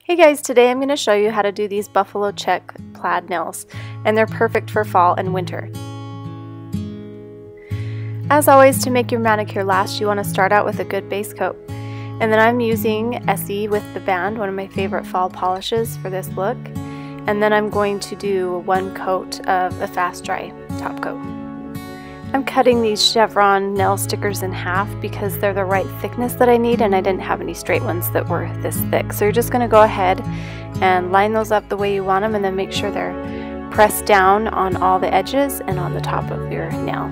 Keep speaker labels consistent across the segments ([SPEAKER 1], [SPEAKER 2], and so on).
[SPEAKER 1] Hey guys, today I'm going to show you how to do these Buffalo check plaid nails, and they're perfect for fall and winter. As always, to make your manicure last, you want to start out with a good base coat. And then I'm using Essie with the band, one of my favorite fall polishes for this look. And then I'm going to do one coat of a fast dry top coat. I'm cutting these chevron nail stickers in half because they're the right thickness that I need, and I didn't have any straight ones that were this thick. So you're just going to go ahead and line those up the way you want them, and then make sure they're pressed down on all the edges and on the top of your nail.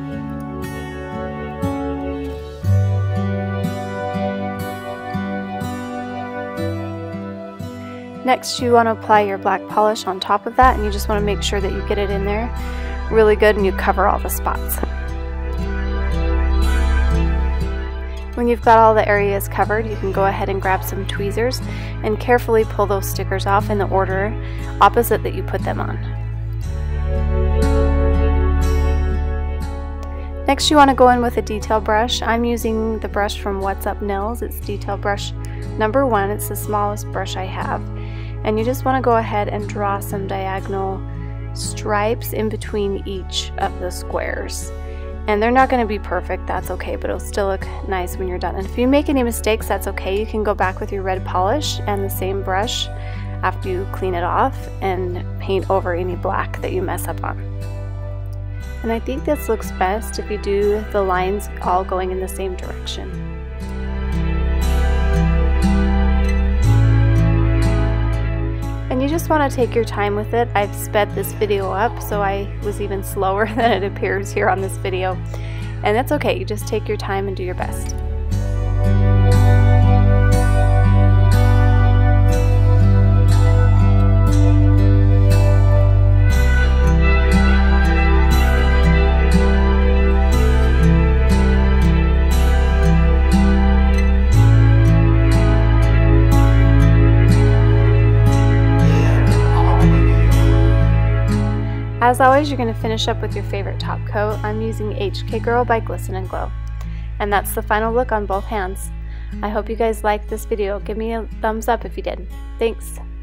[SPEAKER 1] Next, you want to apply your black polish on top of that, and you just want to make sure that you get it in there really good and you cover all the spots. When you've got all the areas covered, you can go ahead and grab some tweezers and carefully pull those stickers off in the order opposite that you put them on. Next, you want to go in with a detail brush. I'm using the brush from What's Up Nails. It's detail brush number 1. It's the smallest brush I have. And you just want to go ahead and draw some diagonal stripes in between each of the squares. And they're not going to be perfect, that's okay, but it'll still look nice when you're done. And if you make any mistakes, that's okay. You can go back with your red polish and the same brush after you clean it off and paint over any black that you mess up on. And I think this looks best if you do the lines all going in the same direction. And you just want to take your time with it. I've sped this video up so I was even slower than it appears here on this video. And that's okay, you just take your time and do your best. As always, you're going to finish up with your favorite top coat. I'm using HK Girl by Glisten and Glow. And that's the final look on both hands. I hope you guys liked this video. Give me a thumbs up if you did. Thanks.